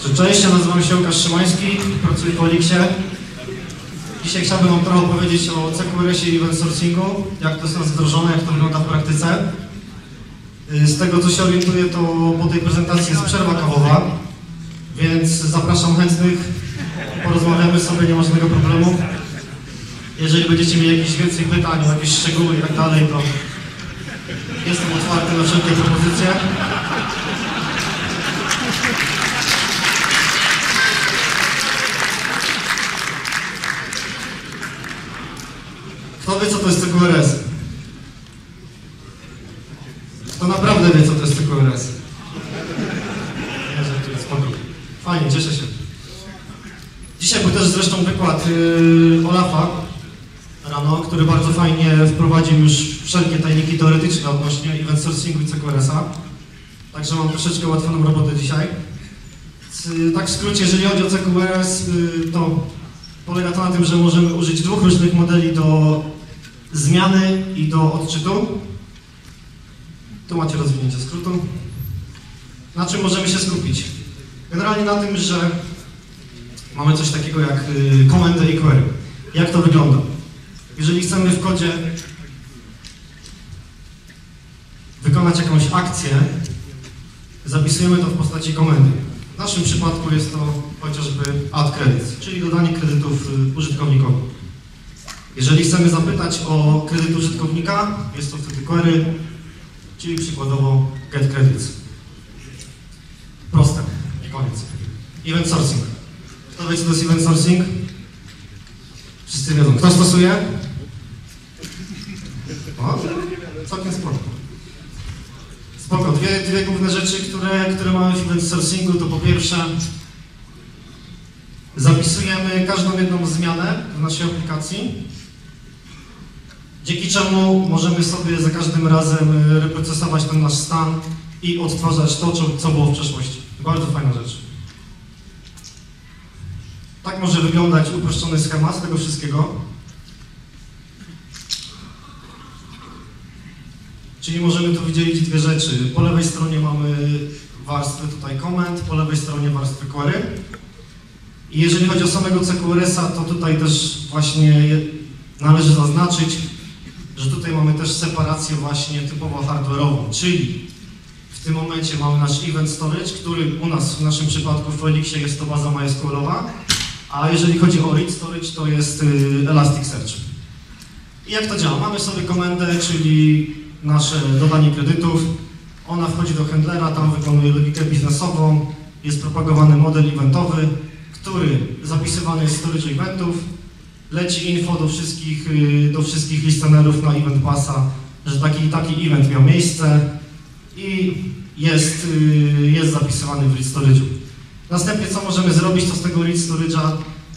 Cześć, ja nazywam się Łukasz Szymański, pracuję w Elixie. Dzisiaj chciałbym wam trochę opowiedzieć o CQRS-ie i event sourcingu, jak to jest nas wdrożone, jak to wygląda w praktyce. Z tego co się orientuję, to po tej prezentacji jest przerwa kawowa, więc zapraszam chętnych, porozmawiamy sobie, nie ma żadnego problemu. Jeżeli będziecie mieli jakieś więcej pytań, jakieś szczegóły i tak dalej, to jestem otwarty na wszelkie propozycje. Kto wie, co to jest CQRS? Kto naprawdę wie, co to jest CQRS? Nie, żartuję, spoko. Fajnie, cieszę się. Dzisiaj był też zresztą wykład Olafa rano, który bardzo fajnie wprowadził już wszelkie tajniki teoretyczne odnośnie event sourcingu i CQRS-a. Także mam troszeczkę ułatwioną robotę dzisiaj. Tak w skrócie, jeżeli chodzi o CQRS, to polega to na tym, że możemy użyć dwóch różnych modeli do zmiany i do odczytu. Tu macie rozwinięcie skrótu. Na czym możemy się skupić? Generalnie na tym, że mamy coś takiego jak komendę i query. Jak to wygląda? Jeżeli chcemy w kodzie wykonać jakąś akcję, zapisujemy to w postaci komendy. W naszym przypadku jest to chociażby add credits, czyli dodanie kredytów użytkownikowi. Jeżeli chcemy zapytać o kredyt użytkownika, jest to wtedy query, czyli przykładowo get credits. Proste i koniec. Event sourcing. Kto wie, co to jest event sourcing? Wszyscy wiedzą. Kto stosuje? O, całkiem spoko. Spoko. Dwie główne rzeczy, które mamy w event sourcingu, to po pierwsze zapisujemy każdą jedną zmianę w naszej aplikacji, dzięki czemu możemy sobie za każdym razem reprocesować ten nasz stan i odtwarzać to, co było w przeszłości. Bardzo fajna rzecz. Tak może wyglądać uproszczony schemat tego wszystkiego. Czyli możemy tu wydzielić dwie rzeczy. Po lewej stronie mamy warstwę tutaj comment, po lewej stronie warstwę query. I jeżeli chodzi o samego CQRS-a, to tutaj też właśnie należy zaznaczyć, że tutaj mamy też separację właśnie typowo hardware'ową, czyli w tym momencie mamy nasz event storage, który u nas w naszym przypadku w Elixie jest to baza MySQL-owa, a jeżeli chodzi o read storage, to jest Elasticsearch. I jak to działa? Mamy sobie komendę, czyli nasze dodanie kredytów, ona wchodzi do handlera, tam wykonuje logikę biznesową, jest propagowany model eventowy, który zapisywany jest w storage eventów, leci info do wszystkich listenerów na event passa, że taki event miał miejsce i jest zapisywany w read storage'u. Następnie co możemy zrobić, to z tego read storage'a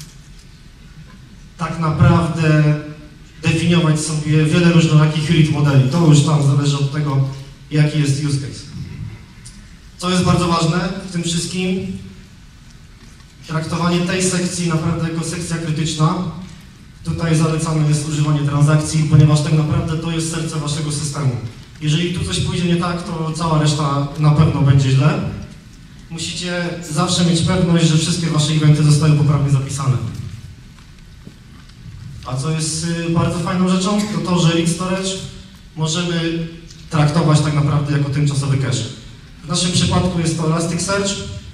tak naprawdę definiować sobie wiele różnorakich read modeli. To już tam zależy od tego, jaki jest use case. Co jest bardzo ważne w tym wszystkim, traktowanie tej sekcji naprawdę jako sekcja krytyczna. Tutaj zalecane jest używanie transakcji, ponieważ tak naprawdę to jest serce waszego systemu. Jeżeli tu coś pójdzie nie tak, to cała reszta na pewno będzie źle. Musicie zawsze mieć pewność, że wszystkie wasze eventy zostały poprawnie zapisane. A co jest bardzo fajną rzeczą, to to, że read storage możemy traktować tak naprawdę jako tymczasowy cache. W naszym przypadku jest to Elasticsearch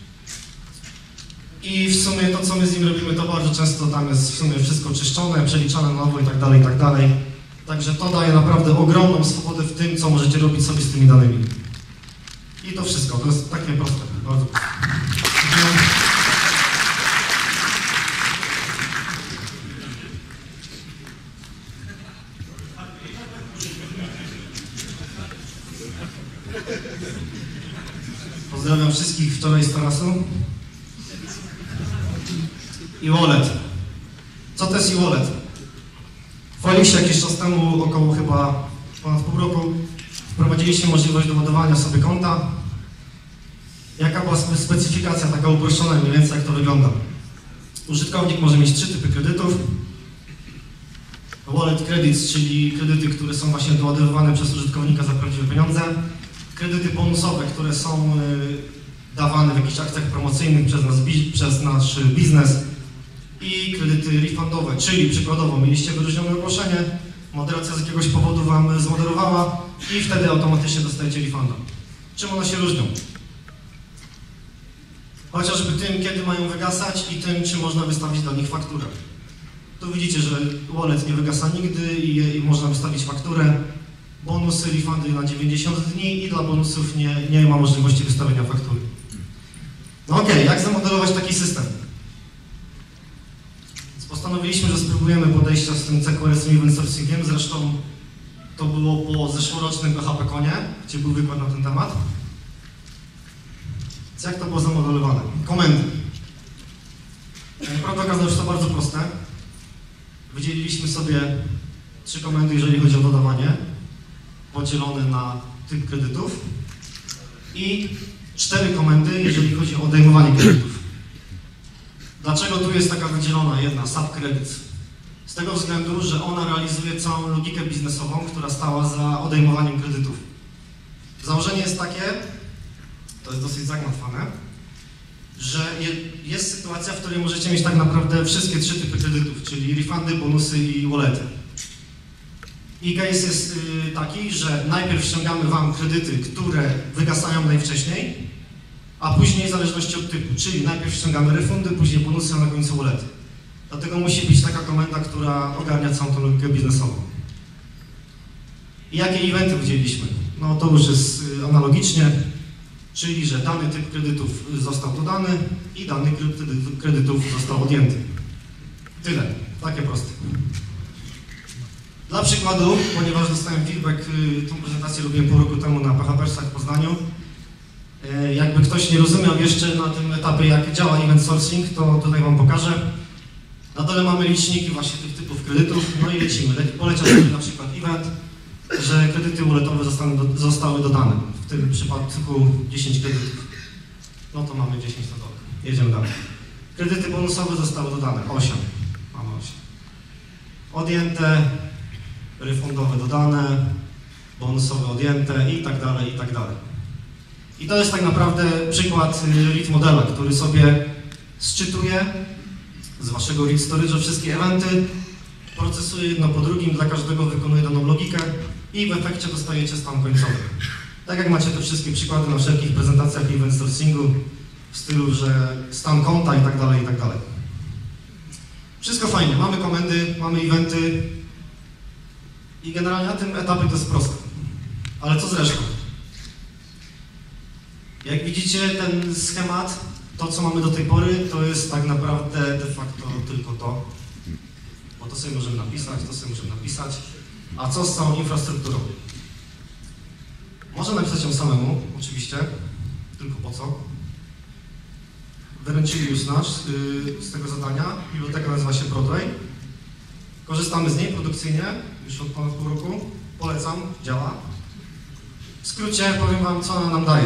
i w sumie to, co my z nim robimy, to bardzo często tam jest w sumie wszystko czyszczone, przeliczane na nowo i tak dalej, i tak dalej. Także to daje naprawdę ogromną swobodę w tym, co możecie robić sobie z tymi danymi. I to wszystko, to jest takie proste, bardzo proste. Pozdrawiam wszystkich wczoraj z tarasu. E-wallet. Co to jest e-wallet? W Elixie jakiś czas temu, około chyba ponad pół roku, wprowadziliśmy możliwość doładowania sobie konta. Jaka była specyfikacja taka uproszczona, mniej więcej jak to wygląda? Użytkownik może mieć 3 typy kredytów. Wallet credits, czyli kredyty, które są właśnie doładowywane przez użytkownika za prawdziwe pieniądze. Kredyty bonusowe, które są dawane w jakichś akcjach promocyjnych przez nasz biznes i kredyty refundowe, czyli przykładowo mieliście wyróżnione ogłoszenie, moderacja z jakiegoś powodu Wam zmoderowała i wtedy automatycznie dostajecie refunda. Czym one się różnią? Chociażby tym, kiedy mają wygasać i tym, czy można wystawić dla nich fakturę. Tu widzicie, że wallet nie wygasa nigdy i można wystawić fakturę. Bonusy, refundy na 90 dni i dla bonusów nie ma możliwości wystawienia faktury. No okej, jak zamodelować taki system? Więc postanowiliśmy, że spróbujemy podejścia z tym CQRS-em Event Sourcingiem. Zresztą to było po zeszłorocznym PHP-konie, gdzie był wykład na ten temat. Więc jak to było zamodelowane? Komendy. Naprawdę okazało się to bardzo proste. Wydzieliliśmy sobie 3 komendy, jeżeli chodzi o dodawanie, podzielone na typ kredytów i 4 komendy, jeżeli chodzi o odejmowanie kredytów. Dlaczego tu jest taka wydzielona jedna, subcredits? Z tego względu, że ona realizuje całą logikę biznesową, która stała za odejmowaniem kredytów. Założenie jest takie, to jest dosyć zagmatwane, że jest sytuacja, w której możecie mieć tak naprawdę wszystkie 3 typy kredytów, czyli refundy, bonusy i wallety. I case jest taki, że najpierw ściągamy Wam kredyty, które wygasają najwcześniej, a później w zależności od typu, czyli najpierw ściągamy refundy, później bonusy, a na końcu wallety. Dlatego musi być taka komenda, która ogarnia całą tą logikę biznesową. I jakie eventy wydzieliliśmy? No to już jest analogicznie, czyli że dany typ kredytów został dodany i dany typ kredytów został odjęty. Tyle. Takie proste. Dla przykładu, ponieważ dostałem feedback, tą prezentację robiłem pół roku temu na PHP-sach w Poznaniu. Jakby ktoś nie rozumiał jeszcze na tym etapie, jak działa event sourcing, to tutaj Wam pokażę. Na dole mamy liczniki właśnie tych typów kredytów, no i lecimy. Poleciał sobie na przykład event, że kredyty walletowe zostały dodane. W tym przypadku 10 kredytów. No to mamy 10 na dole. Jedziemy dalej. Kredyty bonusowe zostały dodane. 8. Mamy 8. Odjęte, refundowe dodane, bonusowe odjęte i tak dalej, i tak dalej. I to jest tak naprawdę przykład read modela, który sobie sczytuje z Waszego read storage'a wszystkie eventy, procesuje jedno po drugim, dla każdego wykonuje daną logikę i w efekcie dostajecie stan końcowy. Tak jak macie te wszystkie przykłady na wszelkich prezentacjach event sourcingu w stylu, że stan konta i tak dalej, i tak dalej. Wszystko fajnie, mamy komendy, mamy eventy i generalnie na tym etapie to jest proste. Ale co z resztą? Jak widzicie, ten schemat, to co mamy do tej pory, to jest tak naprawdę de facto tylko to. Bo to sobie możemy napisać, to sobie możemy napisać. A co z całą infrastrukturą? Można napisać ją samemu, oczywiście, tylko po co? Wyręczyli już nas z tego zadania. Biblioteka nazywa się Broadway. Korzystamy z niej produkcyjnie już od ponad pół roku. Polecam, działa. W skrócie powiem Wam, co ona nam daje.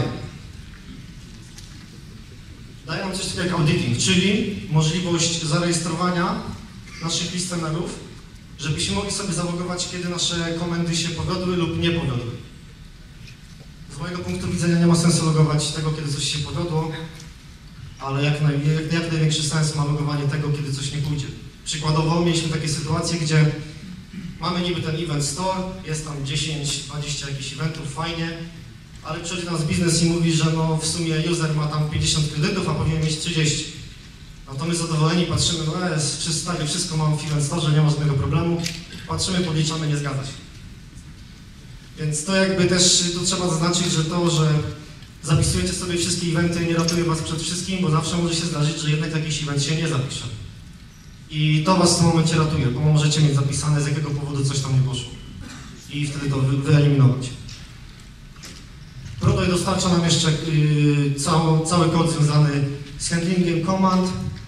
Daje nam coś takiego jak auditing, czyli możliwość zarejestrowania naszych listenerów, żebyśmy mogli sobie zalogować, kiedy nasze komendy się powiodły lub nie powiodły. Z mojego punktu widzenia nie ma sensu logować tego, kiedy coś się powiodło, ale jak największy sens ma logowanie tego, kiedy coś nie pójdzie. Przykładowo mieliśmy takie sytuacje, gdzie mamy niby ten event store, jest tam 10-20 jakichś eventów, fajnie, ale przychodzi do nas biznes i mówi, że no w sumie user ma tam 50 kredytów, a powinien mieć 30. No to my zadowoleni patrzymy, no jest, wszystko mam w event store, nie ma żadnego problemu. Patrzymy, podliczamy, nie zgadza się. Więc to jakby też, tu trzeba zaznaczyć, że to, że zapisujecie sobie wszystkie eventy, nie ratuje Was przed wszystkim, bo zawsze może się zdarzyć, że jednak jakiś event się nie zapisze. I to Was w tym momencie ratuje, bo możecie mieć zapisane, z jakiego powodu coś tam nie poszło. I wtedy to wyeliminować. Broadway dostarcza nam jeszcze cały kod związany z handlingiem command,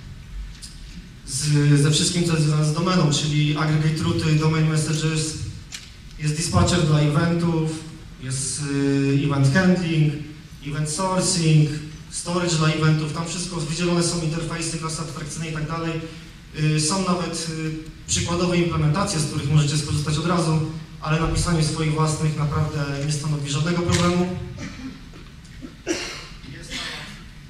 ze wszystkim, co jest związane z domeną, czyli aggregate routy, domain messages, jest dispatcher dla eventów, jest event handling, event sourcing, storage dla eventów, tam wszystko wydzielone są interfejsy, klasy abstrakcyjne i tak dalej. Są nawet przykładowe implementacje, z których możecie skorzystać od razu, ale napisanie swoich własnych naprawdę nie stanowi żadnego problemu.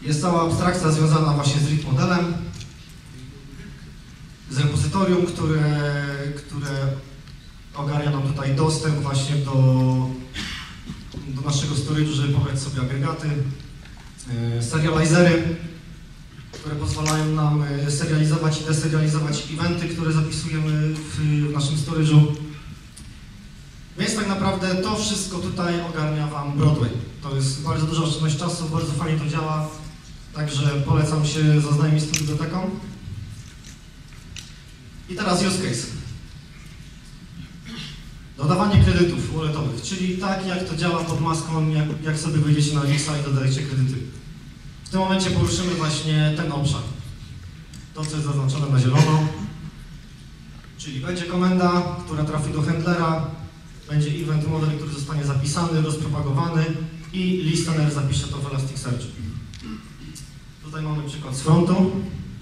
Jest cała abstrakcja związana właśnie z READ modelem, z repozytorium, które ogarnia nam tutaj dostęp właśnie do naszego storage'u, żeby pobrać sobie agregaty, serializery, które pozwalają nam serializować i deserializować eventy, które zapisujemy w naszym storage'u. Więc tak naprawdę to wszystko tutaj ogarnia Wam Broadway. To jest bardzo duża oszczędność czasu, bardzo fajnie to działa, także polecam się zaznajomić z tą biblioteką. I teraz use case. Dodawanie kredytów walletowych, czyli tak jak to działa pod maską, jak sobie wyjdziecie na Lixa i dodajecie kredyty. W tym momencie poruszymy właśnie ten obszar. To, co jest zaznaczone na zielono, czyli będzie komenda, która trafi do handlera, będzie event model, który zostanie zapisany, rozpropagowany i listener zapisze to w Elasticsearch. Tutaj mamy przykład z frontu.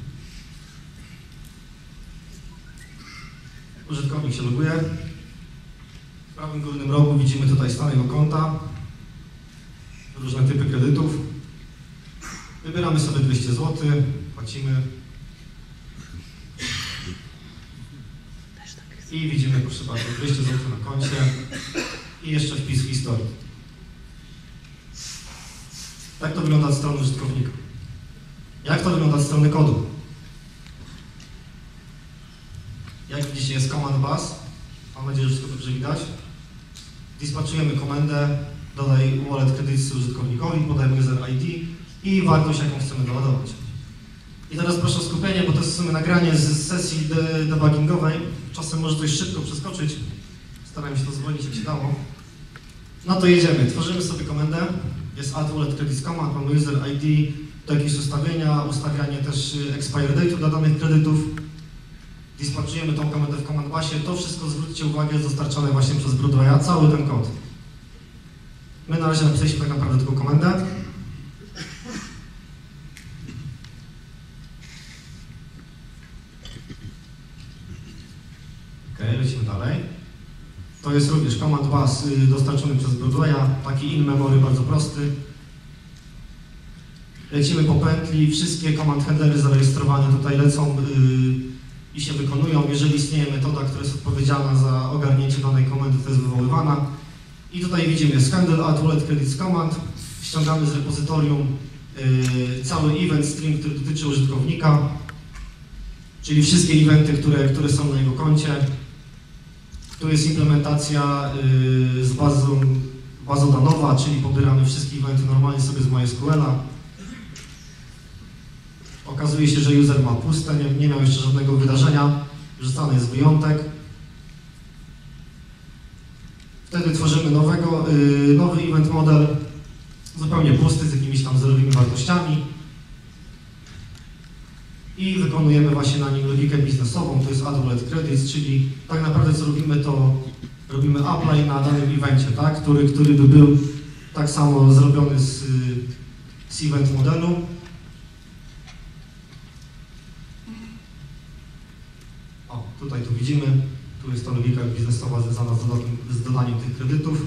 Użytkownik się loguje. W prawym górnym rogu widzimy tutaj stan jego konta, różne typy kredytów. Wybieramy sobie 200 zł, płacimy i widzimy, proszę bardzo, 200 zł na koncie i jeszcze wpis w historii. Tak to wygląda od strony użytkownika. Jak to wygląda od strony kodu? Jak widzicie, jest command bus. Mam nadzieję, że wszystko dobrze widać. Dispatchujemy komendę, dodaj wallet credits użytkownikowi, podajemy user ID i wartość, jaką chcemy doładować. I teraz proszę o skupienie, bo to jest w sumie nagranie z sesji debuggingowej. Czasem może coś szybko przeskoczyć. Staram się to zwolnić, jak się dało. No to jedziemy. Tworzymy sobie komendę. Jest add wallet credits command, mamy user ID, do jakieś ustawienia, ustawianie też expire date'u dla danych kredytów. Dispatchujemy tą komendę w command busie. To wszystko, zwróćcie uwagę, jest dostarczane właśnie przez Broadwaya, cały ten kod. My na razie napisaliśmy tak naprawdę tylko komendę. Ok, lecimy dalej. To jest również command bus dostarczony przez Broadwaya, taki in memory bardzo prosty. Lecimy po pętli, wszystkie command handlery zarejestrowane tutaj lecą i się wykonują. Jeżeli istnieje metoda, która jest odpowiedzialna za ogarnięcie danej komendy, to jest wywoływana. I tutaj widzimy jest handle add wallet credits command. Ściągamy z repozytorium cały event stream, który dotyczy użytkownika, czyli wszystkie eventy, które są na jego koncie. Tu jest implementacja z bazą danowa, czyli pobieramy wszystkie eventy normalnie sobie z MySQL-a. Okazuje się, że user ma puste, nie miał jeszcze żadnego wydarzenia, wrzucany jest wyjątek. Wtedy tworzymy nowy event model, zupełnie pusty, z jakimiś tam zerowymi wartościami. I wykonujemy właśnie na nim logikę biznesową, to jest add wallet credits, czyli tak naprawdę co robimy, to robimy apply na danym evencie, tak? który by był tak samo zrobiony z event modelu. Tutaj to widzimy, tu jest ta logika biznesowa związana z dodaniem tych kredytów.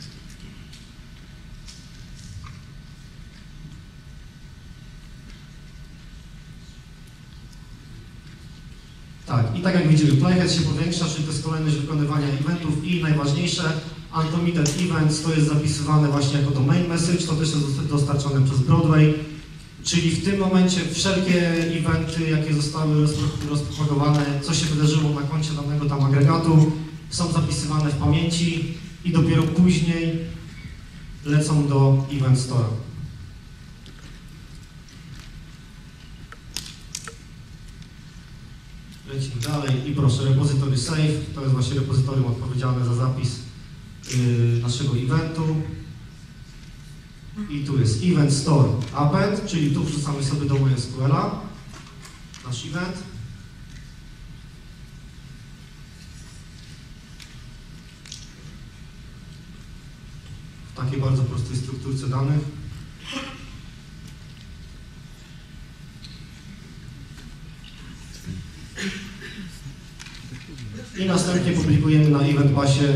Tak, i tak jak widzimy, playhead się powiększa, czyli to jest kolejność wykonywania eventów i najważniejsze, uncommitted events, to jest zapisywane właśnie jako to main message, to też jest dostarczone przez Broadway. Czyli w tym momencie wszelkie eventy, jakie zostały rozpropagowane, co się wydarzyło na koncie danego tam agregatu, są zapisywane w pamięci i dopiero później lecą do Event Store'a. Lecimy dalej i proszę, repository save, to jest właśnie repozytorium odpowiedzialne za zapis naszego eventu. I tu jest Event Store Append, czyli tu wrzucamy sobie do MySQL-a nasz event. W takiej bardzo prostej strukturce danych. I następnie publikujemy na Event Busie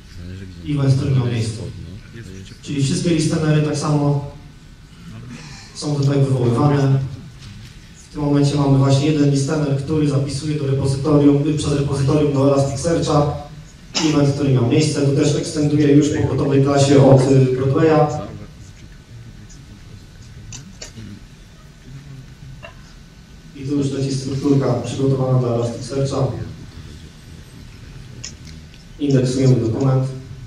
event, który miał miejsce. Czyli wszystkie listenery tak samo są tutaj wywoływane. W tym momencie mamy właśnie jeden listener, który zapisuje do repozytorium, przez repozytorium do Elasticsearcha event, który miał miejsce. Tu też ekstenduję już po gotowej klasie od Broadwaya. I tu już leci strukturka przygotowana dla Elasticsearcha. Indeksujemy dokument.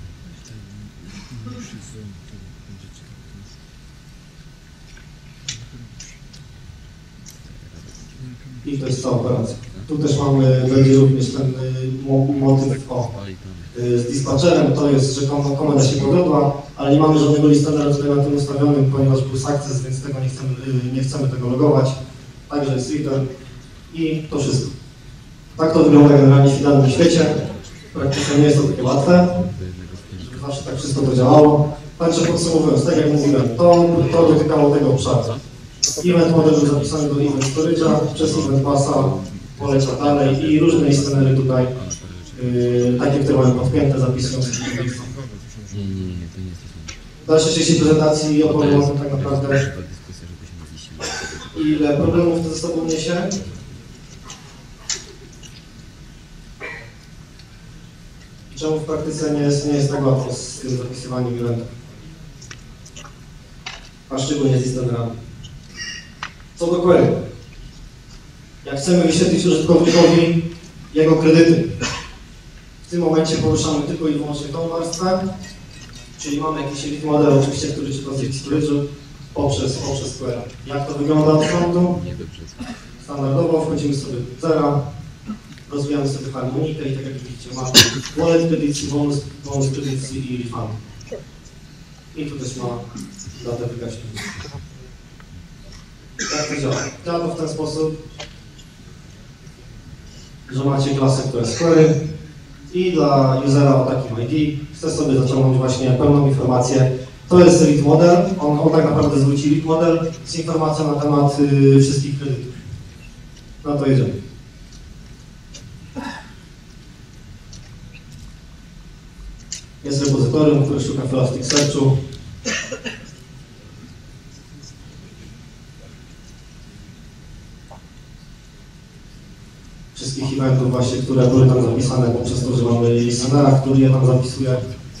I to jest cała operacja. Tu też będzie również ten motyw z dispatcherem, to jest, że komenda się powiodła, ale nie mamy żadnego listenera tutaj na tym ustawionym, ponieważ był success, więc tego nie chcemy tego logować. Także jest return i to wszystko. Tak to wygląda generalnie w idealnym świecie. Praktycznie nie jest to takie łatwe, żeby zawsze tak wszystko to działało. Także podsumowując, tak jak mówiłem, to dotykało tego obszaru. Event model był zapisany do event storage'a, przez event passa poleciał dalej i różne listenery tutaj, takie, które mamy podpięte, zapisują sobie do miejsca. W dalszej części prezentacji opowiem o tym tak naprawdę, ile problemów to ze sobą niesie. I czemu w praktyce nie jest tak łatwo z tym zapisywaniem eventów, a szczególnie z listenerami. Co do query. Jak chcemy wyświetlić użytkownikowi jego kredyty, w tym momencie poruszamy tylko i wyłącznie tą warstwę, czyli mamy jakiś lead model, oczywiście, który czyta z storage'u poprzez query. Jak to wygląda od frontu? Standardowo wchodzimy sobie do zera, rozwijamy sobie harmonikę i tak jak widzicie mamy wallet kredycji, bonus kredycji i refund. I tu też ma datę wygaśnięcia. Jak to działa? Działa to w ten sposób, że macie klasę, która jest query i dla usera o takim ID chcę sobie zaciągnąć właśnie pełną informację. To jest lead model, on tak naprawdę zwróci lead model z informacją na temat wszystkich kredytów. No to jedziemy. Jest repozytorium, które szuka w Elasticsearchu. Wszystkich eventów właśnie, które były tam zapisane poprzez to, że mamy listenera, który je tam zapisuje.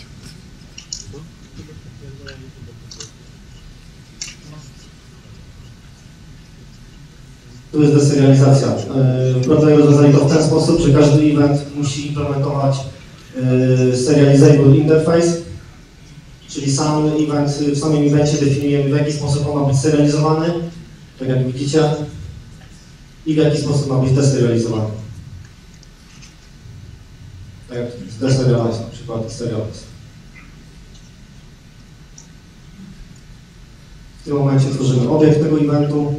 Tu jest deserializacja. W Broadwayu rozwiązali to w ten sposób, że każdy event musi implementować serializable interface, czyli sam event, w samym evencie definiujemy, w jaki sposób on ma być serializowany, tak jak widzicie, i w jaki sposób ma być deserializowany. Tak jak deserialize, na przykład serialize. W tym momencie tworzymy obiekt tego eventu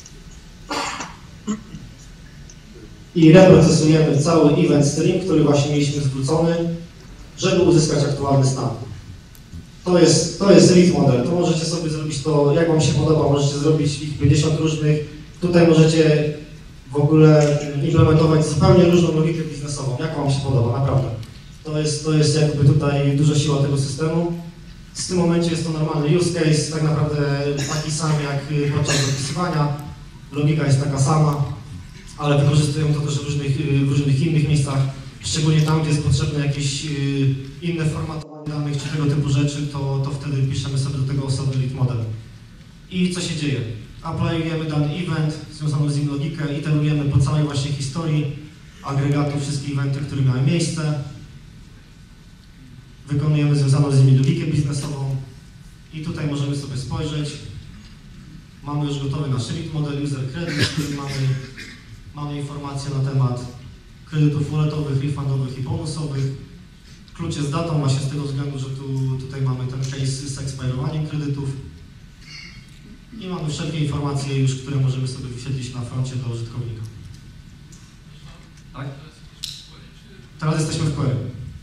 i reprocesujemy cały event stream, który właśnie mieliśmy zwrócony, żeby uzyskać aktualny stan. To jest lead model, to możecie sobie zrobić to, jak wam się podoba, możecie zrobić ich 50 różnych. Tutaj możecie w ogóle implementować zupełnie różną logikę biznesową, jak wam się podoba, naprawdę. To jest jakby tutaj duża siła tego systemu. W tym momencie jest to normalny use case, tak naprawdę taki sam jak podczas zapisywania. Logika jest taka sama, ale wykorzystują to też w różnych innych miejscach, szczególnie tam, gdzie jest potrzebne jakieś inne formatowanie danych czy tego typu rzeczy, to wtedy piszemy sobie do tego osobny lead model. I co się dzieje? Aplikujemy dany event, związaną z nim logikę, iterujemy po całej właśnie historii agregatu wszystkich eventy, które miały miejsce. Wykonujemy związaną z nimi logikę biznesową i tutaj możemy sobie spojrzeć. Mamy już gotowy nasz lead model user credit, w którym mamy informacje na temat kredytów walletowych, refundowych i bonusowych. Klucz jest datą właśnie z tego względu, że tutaj mamy ten case z expirowaniem kredytów. I mamy wszelkie informacje już, które możemy sobie wyświetlić na froncie dla użytkownika. Tak? Teraz jesteśmy w query.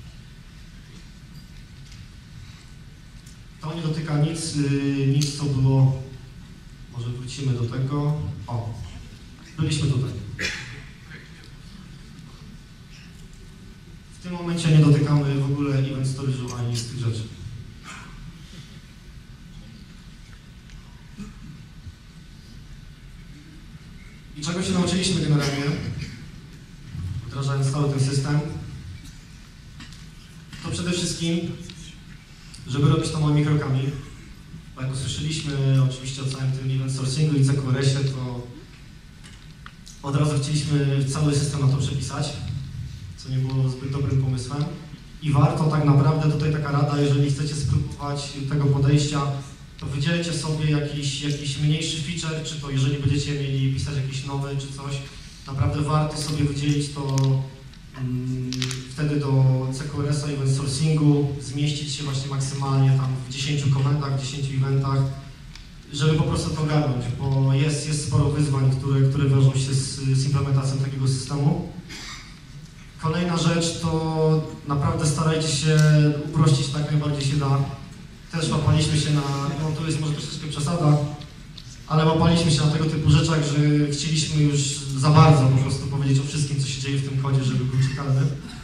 To nie dotyka nic co było. Może wrócimy do tego. O, byliśmy tutaj. W tym momencie nie dotykamy w ogóle event storage'u ani z tych rzeczy. czego się nauczyliśmy generalnie, wdrażając cały ten system, to przede wszystkim, żeby robić to małymi krokami. Bo jak usłyszeliśmy oczywiście o całym tym event sourcingu i CQRS-ie, to od razu chcieliśmy cały system na to przepisać, co nie było zbyt dobrym pomysłem. I warto tak naprawdę, tutaj taka rada, jeżeli chcecie spróbować tego podejścia, to wydzielcie sobie jakiś mniejszy feature, czy to jeżeli będziecie mieli pisać jakiś nowy, czy coś, naprawdę warto sobie wydzielić to wtedy do CQRS-a event sourcingu, zmieścić się właśnie maksymalnie tam w 10 komendach, 10 eventach, żeby po prostu to ogarnąć, bo jest sporo wyzwań, które wiążą się z implementacją takiego systemu. Kolejna rzecz to naprawdę starajcie się uprościć tak najbardziej się da. Też łapaliśmy się na, no to jest może troszeczkę przesada, ale łapaliśmy się na tego typu rzeczach, że chcieliśmy już za bardzo po prostu powiedzieć o wszystkim, co się dzieje w tym kodzie, żeby był czytelny.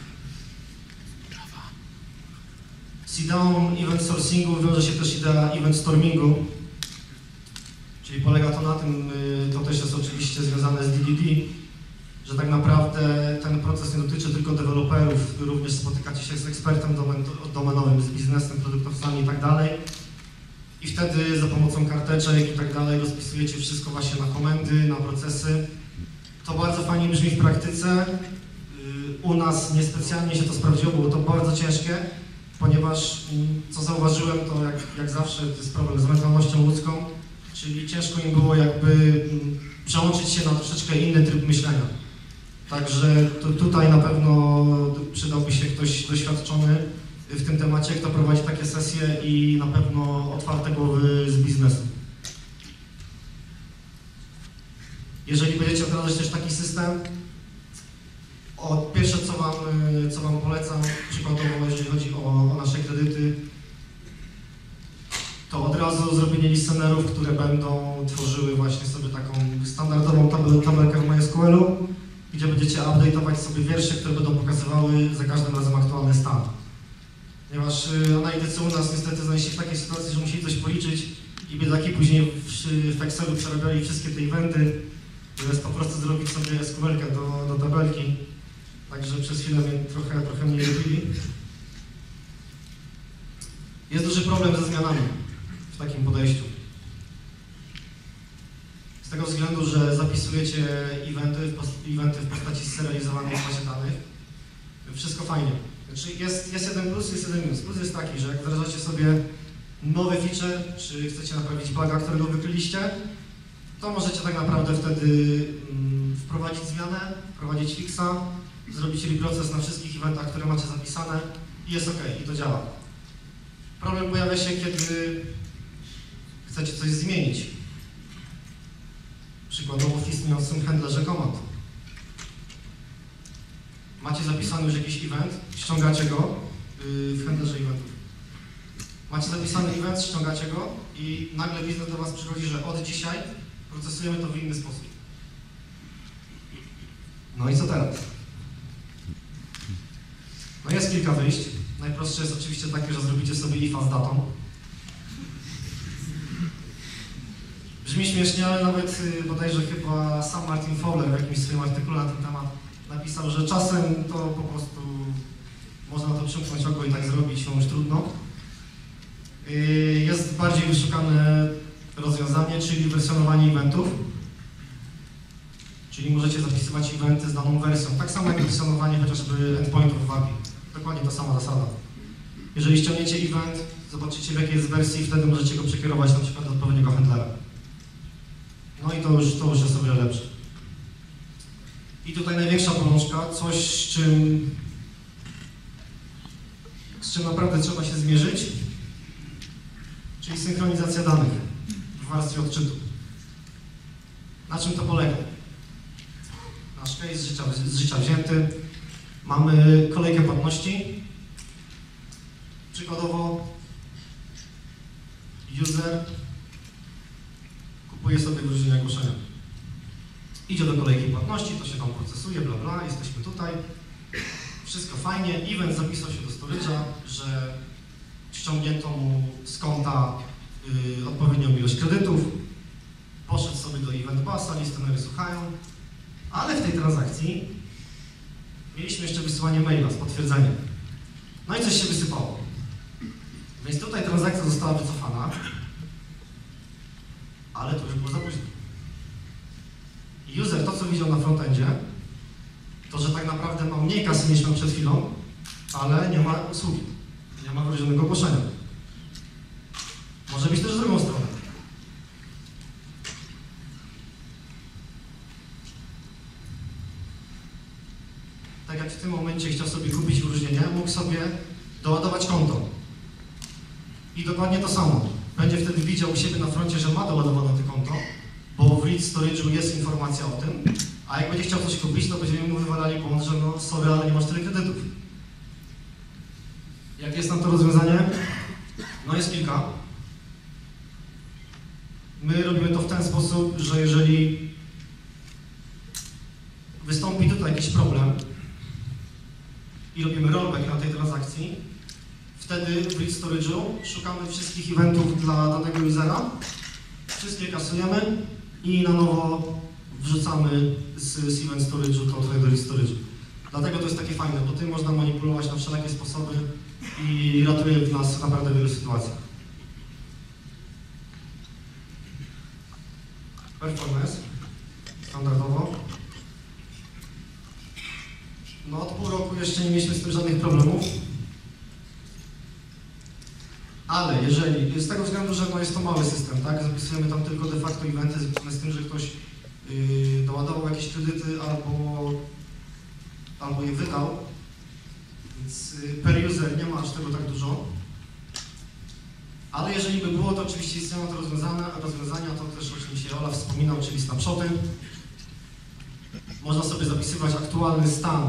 C-down event sourcingu wiąże się też idea event stormingu, czyli polega to na tym, to też jest oczywiście związane z DDD, że tak naprawdę ten proces nie dotyczy tylko deweloperów, również spotykacie się z ekspertem domenowym, z biznesem, produktowcami i tak dalej. I wtedy za pomocą karteczek i tak dalej rozpisujecie wszystko właśnie na komendy, na procesy. To bardzo fajnie brzmi w praktyce. U nas niespecjalnie się to sprawdziło, było to bardzo ciężkie, ponieważ co zauważyłem, to jak zawsze to jest problem z mentalnością ludzką, czyli ciężko im było jakby przełączyć się na troszeczkę inny tryb myślenia. Także tutaj na pewno przydałby się ktoś doświadczony w tym temacie, kto prowadzi takie sesje i na pewno otwarte głowy z biznesu. Jeżeli będziecie wdrażać też taki system, pierwsze co wam polecam, przykładowo jeżeli chodzi o nasze kredyty, to od razu zrobienie listenerów, które będą tworzyły właśnie sobie taką standardową tabelkę w MySQL-u, gdzie będziecie update'ować sobie wiersze, które będą pokazywały za każdym razem aktualny stan. Ponieważ analitycy u nas niestety znaleźli się w takiej sytuacji, że musieli coś policzyć i biedaki później w Excelu przerabiali wszystkie te eventy, zamiast po prostu zrobić sobie SQL-kę do tabelki. Także przez chwilę mnie trochę mnie lubili. Jest duży problem ze zmianami w takim podejściu. Z tego względu, że zapisujecie eventy w postaci serializowanej w bazie danych. Wszystko fajnie. Znaczy jest jeden plus, jest jeden minus. Plus jest taki, że jak wdrażacie sobie nowy feature, czy chcecie naprawić buga, którego wykryliście, to możecie tak naprawdę wtedy wprowadzić zmianę, wprowadzić fixa, zrobić reproces na wszystkich eventach, które macie zapisane i jest OK, i to działa. Problem pojawia się, kiedy chcecie coś zmienić. Przykładowo w istniejącym handlerze komand. Macie zapisany już jakiś event, ściągacie go w handlerze eventów. Macie zapisany event, ściągacie go i nagle biznes do Was przychodzi, że od dzisiaj procesujemy to w inny sposób. No i co teraz? No jest kilka wyjść. Najprostsze jest oczywiście takie, że zrobicie sobie IFA z datą. Brzmi śmiesznie, ale nawet bodajże chyba sam Martin Fowler w jakimś swoim artykule na ten temat napisał, że czasem to po prostu można to przymknąć oko i tak zrobić, no już trudno. Jest bardziej wyszukane rozwiązanie, czyli wersjonowanie eventów. Czyli możecie zapisywać eventy z daną wersją. Tak samo jak wersjonowanie chociażby endpointów w API. Dokładnie ta sama zasada. Jeżeli ściągniecie event, zobaczycie w jakiej jest wersji, wtedy możecie go przekierować na przykład do odpowiedniego handlera. No i to już jest o wiele lepsze. I tutaj największa bolączka, coś z czym naprawdę trzeba się zmierzyć, czyli synchronizacja danych w warstwie odczytu. Na czym to polega? Nasz case z życia wzięty. Mamy kolejkę płatności. Przykładowo user kupuje sobie wyróżnienie ogłoszenia. Idzie do kolejki płatności, to się tam procesuje, bla bla, jesteśmy tutaj. Wszystko fajnie, event zapisał się do storage'a, że ściągnięto mu z konta odpowiednią ilość kredytów, poszedł sobie do event busa, listenery słuchają Ale w tej transakcji mieliśmy jeszcze wysyłanie maila z potwierdzeniem. No i coś się wysypało. Więc tutaj transakcja została wycofana, ale to już było za późno. User to, co widział na frontendzie, to, że tak naprawdę ma mniej kasy niż miał przed chwilą, ale nie ma usługi, nie ma wyrażonego ogłoszenia. Może być też w drugą stronę. Tak jak w tym momencie chciał sobie kupić wyróżnienie, mógł sobie doładować konto. I dokładnie to samo. Będzie wtedy widział u siebie na froncie, że ma doładowane to konto, bo w lead storage'u jest informacja o tym, a jak będzie chciał coś kupić, to będziemy mu wywalali błąd, że no sorry, ale nie masz tyle kredytów. Jakie jest tam to rozwiązanie? No jest kilka. My robimy to w ten sposób, że jeżeli wystąpi tutaj jakiś problem i robimy rollback na tej transakcji, wtedy w lead storage'u szukamy wszystkich eventów dla danego usera, wszystkie kasujemy i na nowo wrzucamy z event storage'u to do lead storage'u. Dlatego to jest takie fajne, bo tym można manipulować na wszelakie sposoby i ratuje nas naprawdę w wielu sytuacjach. Performance, standardowo. No od pół roku jeszcze nie mieliśmy z tym żadnych problemów. Ale jeżeli, z tego względu, że no jest to mały system, tak, zapisujemy tam tylko de facto eventy związane z tym, że ktoś doładował jakieś kredyty albo je wydał, więc per user nie ma aż tego tak dużo. Ale jeżeli by było, to oczywiście istnieją te rozwiązania, to też o czym dzisiaj Ola wspominał, czyli snapshoty. Można sobie zapisywać aktualny stan,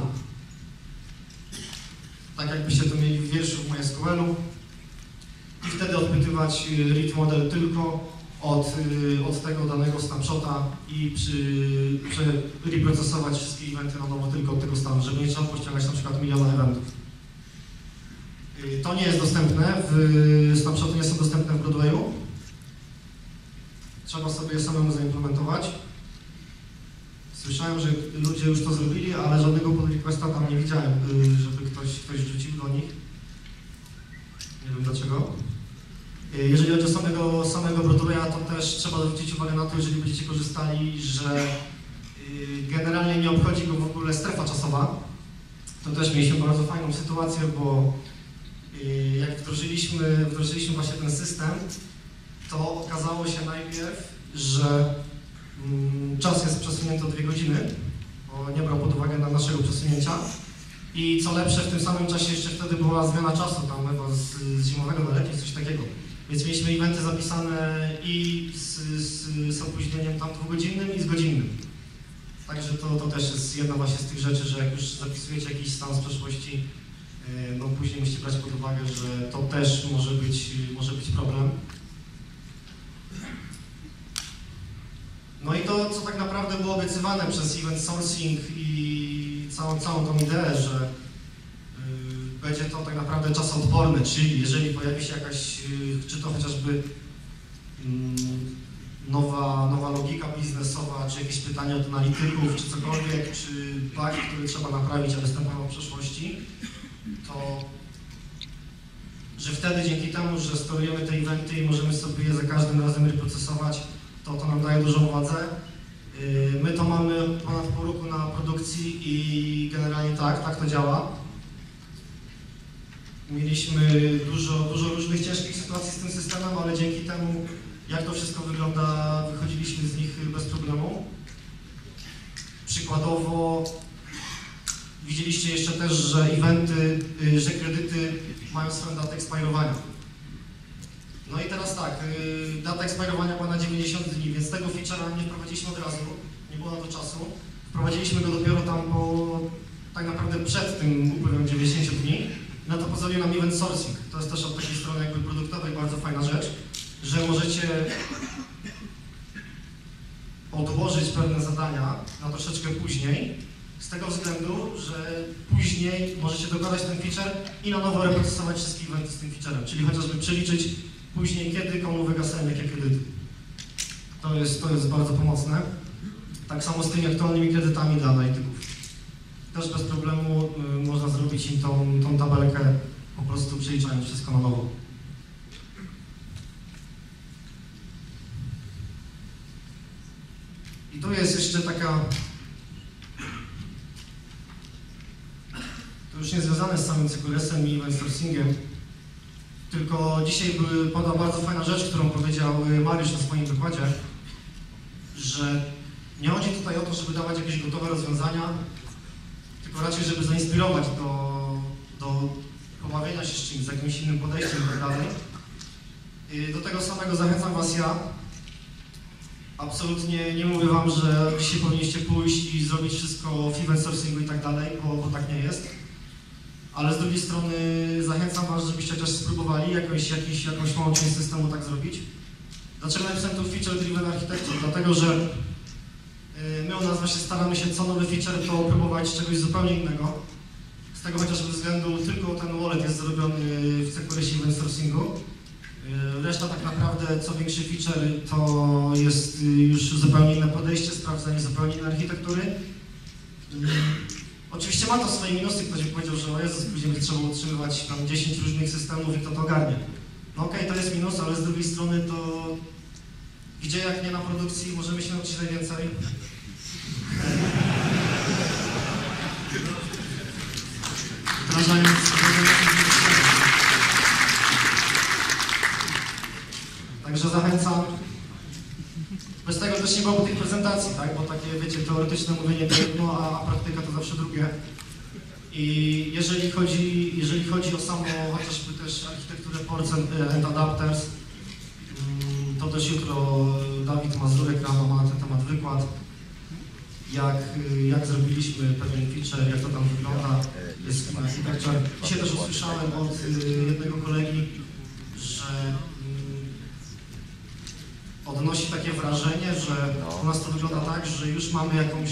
tak jakbyście to mieli w wierszu w MySQL-u i wtedy odpytywać read model tylko od tego danego snapshota i reprocesować wszystkie eventy na nowo tylko od tego stanu, żeby nie trzeba pościągać na przykład miliona eventów. To nie jest dostępne, snapshoty nie są dostępne w Broadwayu. Trzeba sobie je samemu zaimplementować. Słyszałem, że ludzie już to zrobili, ale żadnego pull requesta tam nie widziałem, żeby ktoś rzucił do nich. Nie wiem dlaczego. Jeżeli chodzi o samego Broadwaya, to też trzeba zwrócić uwagę na to, jeżeli będziecie korzystali, że generalnie nie obchodzi go w ogóle strefa czasowa. To też mieliśmy bardzo fajną sytuację, bo jak wdrożyliśmy właśnie ten system, to okazało się najpierw, że czas jest przesunięty o 2 godziny, bo nie brał pod uwagę naszego przesunięcia. I co lepsze, w tym samym czasie jeszcze wtedy była zmiana czasu, tam chyba z zimowego na letni, coś takiego. Więc mieliśmy eventy zapisane i z opóźnieniem tam 2-godzinnym i z godzinnym. Także to też jest jedna właśnie z tych rzeczy, że jak już zapisujecie jakiś stan z przeszłości, no później musicie brać pod uwagę, że to też może być problem. No i to, co tak naprawdę było obiecywane przez event sourcing i całą tą ideę, że będzie to tak naprawdę czasoodporne, czyli jeżeli pojawi się jakaś, czy to chociażby nowa logika biznesowa, czy jakieś pytania od analityków, czy cokolwiek, czy bug, który trzeba naprawić, a występował w przeszłości, to że wtedy dzięki temu, że storujemy te eventy i możemy sobie je za każdym razem reprocesować, to nam daje dużą władzę. My to mamy ponad pół roku na produkcji i generalnie tak to działa. Mieliśmy dużo różnych ciężkich sytuacji z tym systemem, ale dzięki temu, jak to wszystko wygląda, wychodziliśmy z nich bez problemu. Przykładowo widzieliście jeszcze też, że eventy, że kredyty mają swoją datę expirowania. No i teraz tak, data expirowania była na 90 dni, więc tego feature'a nie wprowadziliśmy od razu, nie było na to czasu. Wprowadziliśmy go dopiero tam tak naprawdę przed tym upływem 90 dni. Na to pozwolił nam event sourcing. To jest też od takiej strony jakby produktowej bardzo fajna rzecz, że możecie odłożyć pewne zadania na troszeczkę później, z tego względu, że później możecie dokonać ten feature i na nowo reprocesować wszystkie eventy z tym featurem, czyli chociażby przeliczyć później, kiedy komu wygasają jakie kredyty. To jest bardzo pomocne. Tak samo z tymi aktualnymi kredytami dla analityków. Też bez problemu można zrobić im tą tabelkę, po prostu przeliczając wszystko na nowo. I tu jest jeszcze taka, to już nie związane z samym CQRS-em i event sourcingiem, tylko dzisiaj pada bardzo fajna rzecz, którą powiedział Mariusz na swoim wykładzie, że nie chodzi tutaj o to, żeby dawać jakieś gotowe rozwiązania, tylko raczej, żeby zainspirować do pobawienia się z czymś, z jakimś innym podejściem i tak dalej. Do tego samego zachęcam Was ja. Absolutnie nie mówię Wam, że dzisiaj powinniście pójść i zrobić wszystko w event sourcingu i tak dalej, bo tak nie jest. Ale z drugiej strony zachęcam Was, żebyście chociaż spróbowali jakąś małą część systemu tak zrobić. Dlaczego napisałem tu Feature Driven Architecture? Dlatego, że my u nas właśnie staramy się co nowy feature to próbować czegoś zupełnie innego. Z tego chociażby względu tylko ten wallet jest zrobiony w CQRS-ie event sourcingu. Reszta tak naprawdę, co większy feature, to jest już zupełnie inne podejście, sprawdzanie zupełnie innej architektury. Oczywiście ma to swoje minusy, ktoś by powiedział, że o Jezus, później będzie trzeba utrzymywać tam 10 różnych systemów i kto to ogarnie. No okej, to jest minus, ale z drugiej strony to gdzie jak nie na produkcji możemy się nauczyć najwięcej. Także zachęcam. Bez tego też nie byłoby tych prezentacji, tak? Bo takie, wiecie, teoretyczne mówienie to jedno, a praktyka to zawsze drugie. I jeżeli chodzi o samą chociażby też architekturę ports and adapters, to też jutro Dawid Mazurek rano ma na ten temat wykład. Jak zrobiliśmy pewien feature, jak to tam wygląda, jest w architekturze. Dzisiaj też usłyszałem od jednego kolegi, że odnosi takie wrażenie, że u nas to wygląda tak, że już mamy jakąś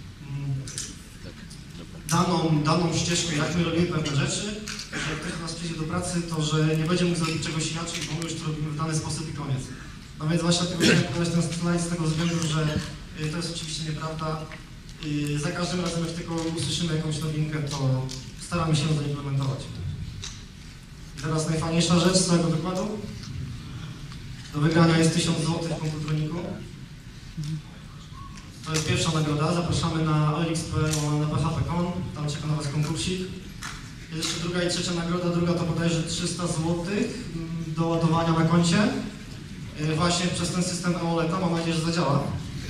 daną ścieżkę, jak my robimy pewne rzeczy, że jak ktoś do nas przyjdzie do pracy, to że nie będzie mógł zrobić czegoś inaczej, bo my już to robimy w dany sposób i koniec. No więc właśnie dlatego chciałem pokazać ten slajd z tego względu, że to jest oczywiście nieprawda. Za każdym razem, jak tylko usłyszymy jakąś nowinkę, to staramy się ją zaimplementować. I teraz najfajniejsza rzecz z całego wykładu. Do wygrania jest 1000 zł w komputroniku. To jest pierwsza nagroda. Zapraszamy na OLX.pl, na PHP.com. Tam czeka na Was konkursik. Jest jeszcze druga i trzecia nagroda. Druga to bodajże 300 zł do ładowania na koncie. Właśnie przez ten system e-walleta. Mam nadzieję, że zadziała.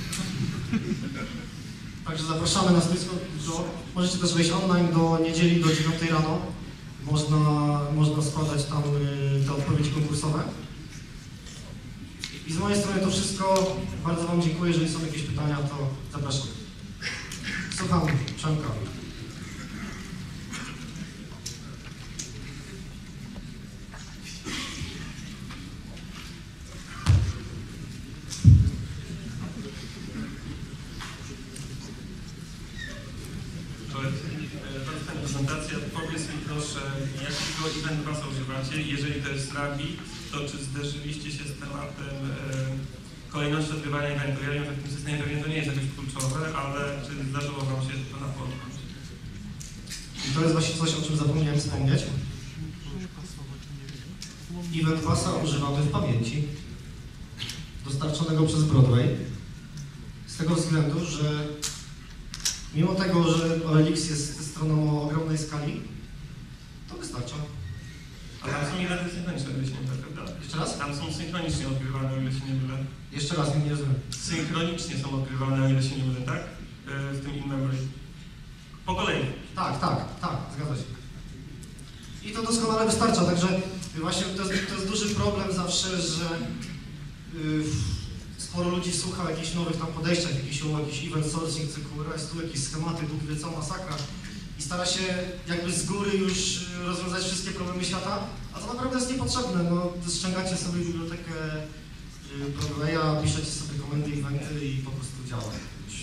Także zapraszamy na stoisko. Możecie też wejść online do niedzieli do 9 rano. Można składać tam te odpowiedzi konkursowe. I z mojej strony to wszystko. Bardzo Wam dziękuję. Jeżeli są jakieś pytania, to zapraszam. Słucham, Przemka. Prezentacja. Powiedz mi proszę, jakiego event basa używacie? Jeżeli to jest Rabbit, to czy zderzyliście się z tematem kolejności odgrywania eventu? Ja wiem, że w tym systemie pewnie to nie jest jakoś kluczowe, ale czy zdarzyło Wam się to napotkać? I to jest właśnie coś, o czym zapomniałem wspomnieć. Event basa używamy w pamięci dostarczonego przez Broadway. Z tego względu, że mimo tego, że OLX jest stroną o ogromnej skali, to wystarcza. A tam są eventy synchroniczne, o ile się nie mylę, prawda? Jeszcze raz? Tam są synchronicznie odgrywane, o ile się nie mylę. Jeszcze raz, nie rozumiem. Synchronicznie są odgrywane, o ile się nie mylę, tak? W tym in-memory. Po kolei. Tak, zgadza się. I to doskonale wystarcza, także właśnie to jest duży problem zawsze, że sporo ludzi słucha o jakichś nowych tam podejściach, jakiś event sourcing, CQRS, tu jakieś schematy, Bóg wie co, masakra. I stara się jakby z góry już rozwiązać wszystkie problemy świata, a to naprawdę jest niepotrzebne. No, ściągacie sobie bibliotekę Broadwaya, piszecie sobie komendy, eventy i po prostu działa.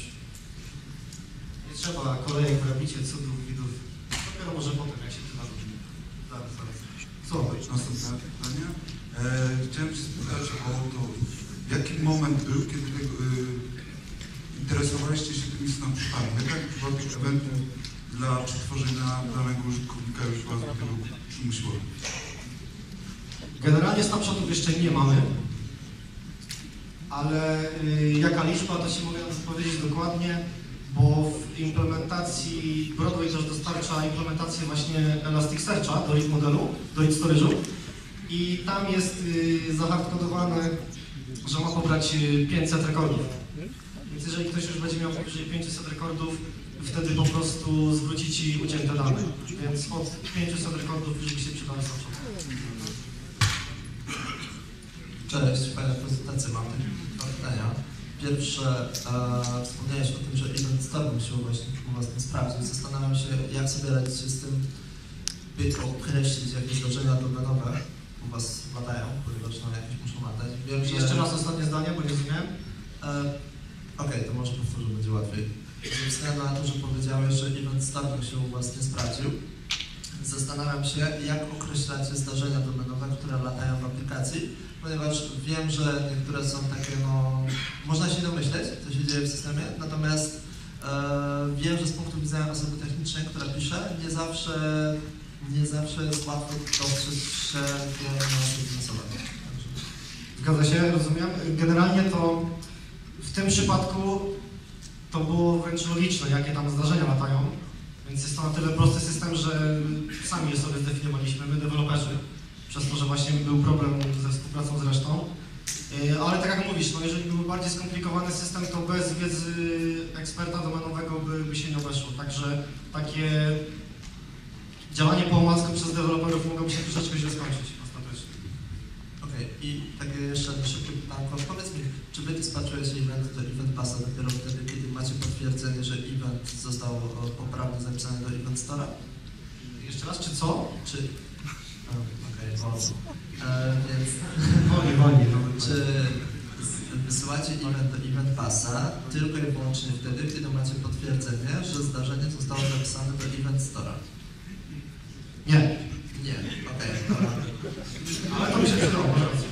Nie trzeba kolejek w Rabbicie, cudów, widów. Dopiero może potem, jak się to narodzi. Zaraz. Co? Następne pytanie. Chciałem się spytać o to, jaki moment był, kiedy interesowaliście się tymi snapshotami. Jak przypadek eventu dla przetworzenia danego użytkownika już was przymusiło? Generalnie snapshotów jeszcze nie mamy, ale jaka liczba, to się mogę powiedzieć dokładnie, bo w implementacji Broadway też dostarcza implementację właśnie Elasticsearcha do read modelu, do read storage'u i tam jest zahardkodowane, że ma pobrać 500 rekordów. Więc jeżeli ktoś już będzie miał powyżej 500 rekordów, wtedy po prostu zwróci Ci ucięte dane. Więc od 500 rekordów już by się przydały snapshoty. Cześć, fajna prezentacja, mam dwa pytania. Pierwsze, wspomniałeś o tym, że event store musiał właśnie u was nie sprawdzić. Zastanawiam się, jak sobie radzić się z tym, by określić jakie zdarzenia domenowe u was latają, ponieważ no jakieś muszą latać. Wiem, że... Jeszcze raz ostatnie zdanie, bo nie zrozumiałem. Okej, to może powtórzę, będzie łatwiej. Ze względu na to, że powiedziałeś, że event store się u was nie sprawdził, zastanawiam się, jak określacie zdarzenia domenowe, które latają w aplikacji, ponieważ wiem, że niektóre są takie, no, można się domyśleć, co się dzieje w systemie, natomiast wiem, że z punktu widzenia osoby technicznej, która pisze, nie zawsze jest łatwo dostrzec osoby biznesowe. Zgadza się, rozumiem. Generalnie to w tym przypadku to było wręcz logiczne, jakie tam zdarzenia latają, więc jest to na tyle prosty system, że sami je sobie zdefiniowaliśmy, my deweloperzy, przez to, że właśnie był problem ze współpracą z resztą. Ale tak jak mówisz, no jeżeli był bardziej skomplikowany system, to bez wiedzy eksperta domenowego by się nie obeszło. Także takie działanie po omacku przez deweloperów mogłoby się troszeczkę źle skończyć ostatecznie. Okej, i takie jeszcze szybkie pytanko. Powiedz mi, czy wy dispatchujecie event do event passa dopiero wtedy, kiedy macie potwierdzenie, że event został poprawnie zapisany do event store'a? Jeszcze raz, czy co? Czy... Okej, wolno. Więc... Wolniej. Czy wysyłacie event do event passa tylko i wyłącznie wtedy, kiedy macie potwierdzenie, że zdarzenie zostało zapisane do event store'a? Nie. Nie, okej, dobra. Ale to mi się przydało, może rację.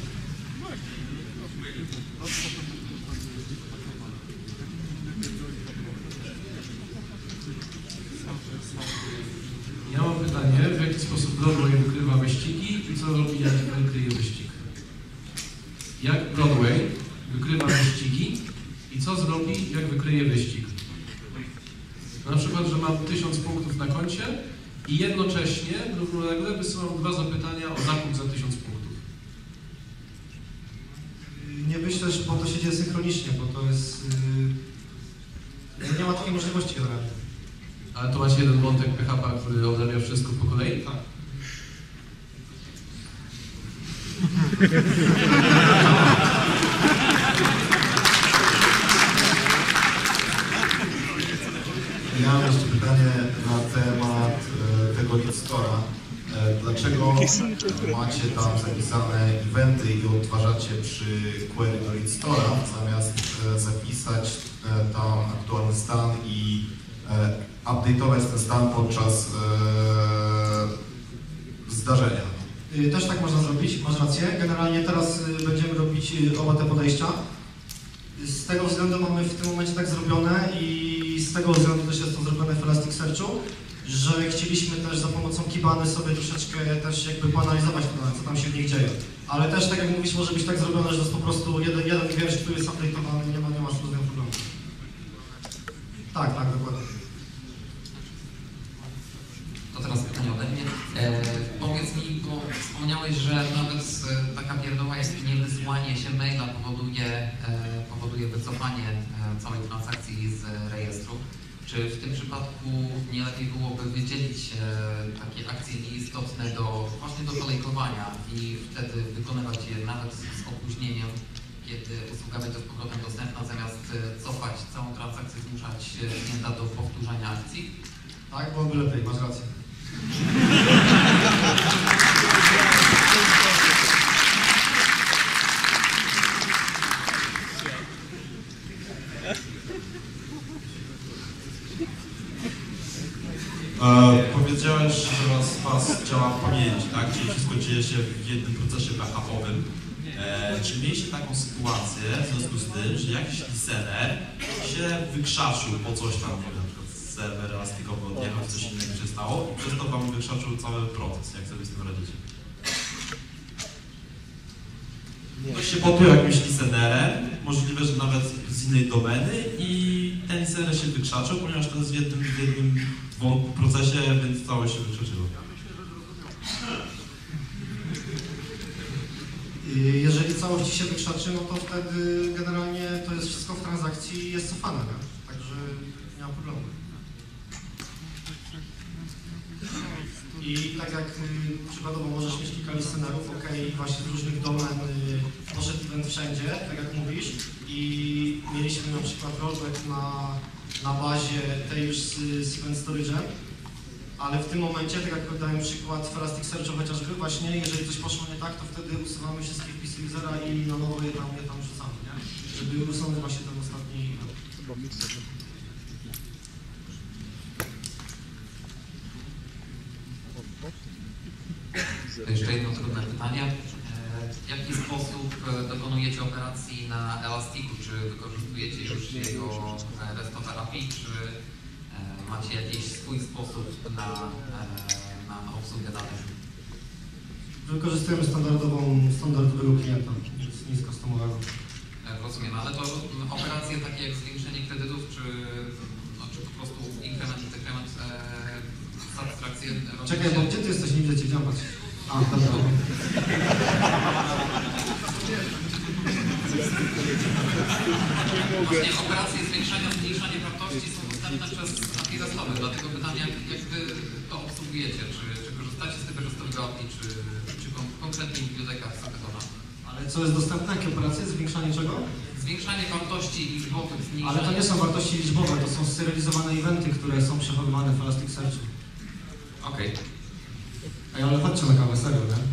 Ja mam pytanie, w jaki sposób Broadway wykrywa wyścigi i co robi, jak wykryje wyścig? Jak Broadway wykrywa wyścigi i co zrobi, jak wykryje wyścig? Na przykład, że mam 1000 punktów na koncie i jednocześnie równolegle wysyłam 2 zapytania o zakup za 1000 punktów. Nie myślisz, bo to się dzieje synchronicznie, bo to jest... nie ma takiej możliwości generalnie. Ale to macie jeden wątek PHP, który odrabia wszystko po kolei? Tak. Ja mam jeszcze pytanie na temat tego lead store'a. Dlaczego macie tam zapisane eventy i odtwarzacie przy query do lead store'a, zamiast zapisać tam aktualny stan i update'ować ten stan podczas zdarzenia? Też tak można zrobić, masz rację. Generalnie teraz będziemy robić oba te podejścia. Z tego względu mamy w tym momencie tak zrobione i z tego względu też jest to zrobione w Elasticsearchu, że chcieliśmy też za pomocą Kibany sobie troszeczkę też jakby poanalizować to, co tam się w nich dzieje. Ale też tak jak mówisz, może być tak zrobione, że to jest po prostu jeden wiersz, który jest update'owany, nie ma żadnego problemu. Tak, dokładnie. To teraz pytanie ode mnie. Powiedz mi, bo wspomniałeś, że nawet taka pierdoła jest niewysłanie się maila powoduje wycofanie całej transakcji z rejestru. Czy w tym przypadku nie lepiej byłoby wydzielić takie akcje nieistotne właśnie do kolejkowania i wtedy wykonywać je nawet z opóźnieniem, kiedy usługa będzie z powrotem dostępna, zamiast cofać całą transakcję, zmuszać klienta do powtórzenia akcji? Tak, byłoby lepiej, masz rację. Powiedziałeś, że was działa w pamięci, tak? Czyli wszystko dzieje się w jednym procesie backupowym. Czy mieliście taką sytuację w związku z tym, że jakiś listener się wykrzaczył po coś tam, nie wiem, na przykład serwer elastikowy odjechał, coś innego się stało i przez to wam wykrzaczył cały proces, jak sobie z tym radzicie? Ktoś się pokrył jakimś listenerem, możliwe, że nawet z innej domeny i ten listener się wykrzaczył, ponieważ to jest w jednym procesie, więc całe się wykrzaczyło. Jeżeli całość ci się wykrzaczy, no to wtedy generalnie to jest wszystko w transakcji i jest cofane, nie? Także nie ma problemu. I tak jak przykładowo możesz mieć kilka listenerów, ok, właśnie z różnych domen poszedł event wszędzie, tak jak mówisz, i mieliśmy na przykład rollback na bazie tej już z event storage'em, ale w tym momencie, tak jak podałem przykład w Elasticsearchu chociażby, właśnie jeżeli coś poszło nie tak, to wtedy usuwamy wszystkie wpisy usera i na nowo je tam rzucamy, nie? Żeby usunąć właśnie ten ostatni event. Jeszcze jedno trudne pytanie. W jaki sposób dokonujecie operacji na Elastiku? Czy wykorzystujecie już jego restowe API, czy macie jakiś swój sposób na obsługę danych? Wykorzystujemy standardowego klienta, nic customowego. Rozumiem, ale to operacje takie jak zwiększenie kredytów, czy po prostu increment, decrement, subtrakcję? Czekaj, bo gdzie ty jesteś? Nie widzę cię, gdzie patrz. A, dobra. Właśnie operacje zwiększania, zmniejszania wartości są dostępne przez API restowe, dlatego pytanie, jak wy to obsługujecie? Czy korzystacie z tego restowego API, czy konkretnie w bibliotekach Saketona? Ale co jest dostępne? Jakie operacje? Zwiększanie czego? Zwiększanie wartości liczbowych, zmniejszanie... Ale to nie są wartości liczbowe, to są serializowane eventy, które są przechowywane w Elasticsearchu. Okej. Ej, ale chodźcie na kawę, serio, nie?